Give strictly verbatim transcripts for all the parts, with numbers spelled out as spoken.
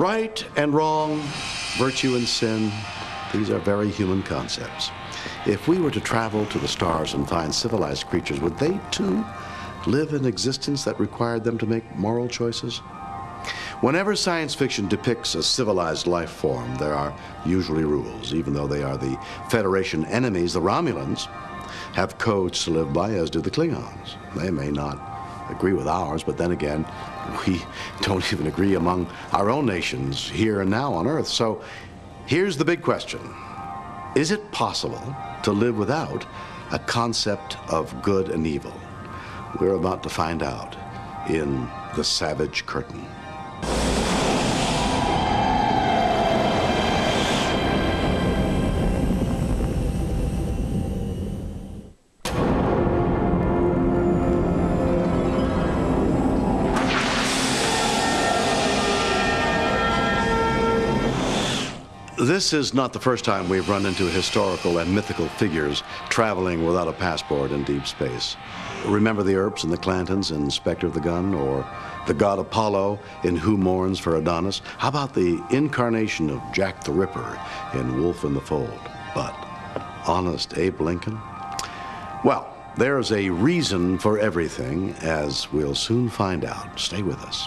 Right and wrong, virtue and sin, these are very human concepts. If we were to travel to the stars and find civilized creatures, would they too live an existence that required them to make moral choices? Whenever science fiction depicts a civilized life form, there are usually rules. Even though they are the Federation enemies, the Romulans have codes to live by, as do the Klingons. They may not agree with ours, but then again, we don't even agree among our own nations here and now on Earth. So here's the big question. Is it possible to live without a concept of good and evil? We're about to find out in The Savage Curtain. This is not the first time we've run into historical and mythical figures traveling without a passport in deep space. Remember the Earps and the Clantons in Spectre of the Gun, or the god Apollo in Who Mourns for Adonis? How about the incarnation of Jack the Ripper in Wolf in the Fold? But honest Abe Lincoln? Well, there's a reason for everything, as we'll soon find out. Stay with us.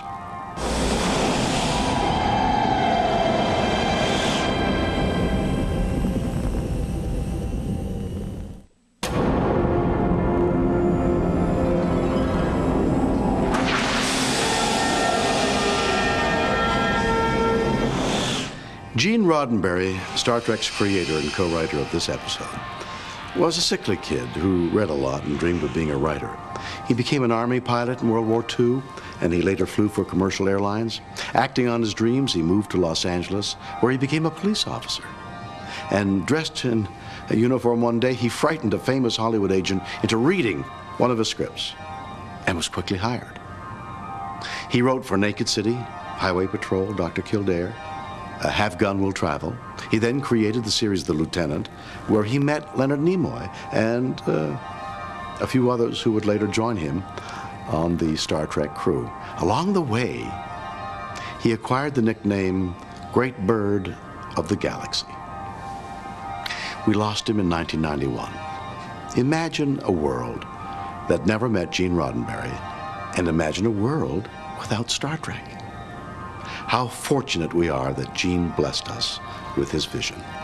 Gene Roddenberry, Star Trek's creator and co-writer of this episode, was a sickly kid who read a lot and dreamed of being a writer. He became an Army pilot in World War Two, and he later flew for commercial airlines. Acting on his dreams, he moved to Los Angeles, where he became a police officer. And dressed in a uniform one day, he frightened a famous Hollywood agent into reading one of his scripts, and was quickly hired. He wrote for Naked City, Highway Patrol, Doctor Kildare, Uh, Have Gun Will Travel. He then created the series The Lieutenant, where he met Leonard Nimoy and uh, a few others who would later join him on the Star Trek crew. Along the way, he acquired the nickname Great Bird of the Galaxy. We lost him in nineteen ninety-one. Imagine a world that never met Gene Roddenberry, and imagine a world without Star Trek. How fortunate we are that Gene blessed us with his vision.